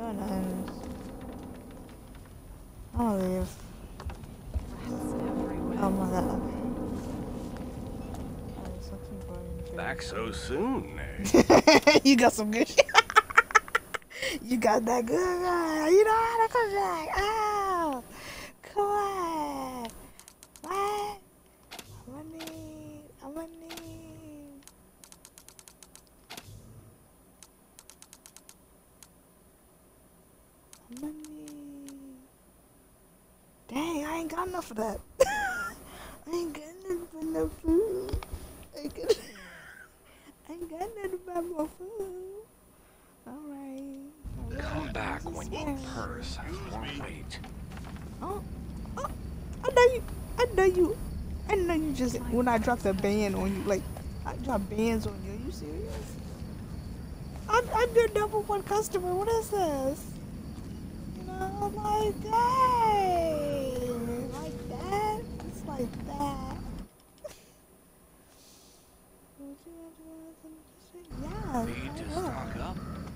doing nothing. I'm gonna leave. Oh my god. Back so soon, eh? You got some good shit. You got that good you know how to come back. Oh, come on. What? I'm gonna need. I'm gonna need. Dang, I ain't got enough of that. I ain't got enough food. I ain't got nothing about more food. Alright. Come back when your purse has more weight. Oh, I know you just, when I dropped a band on you, like, I dropped bands on you. Are you serious? I'm your number one customer. What is this? You know, like, dang. Like that? It's like that. Need to stock up?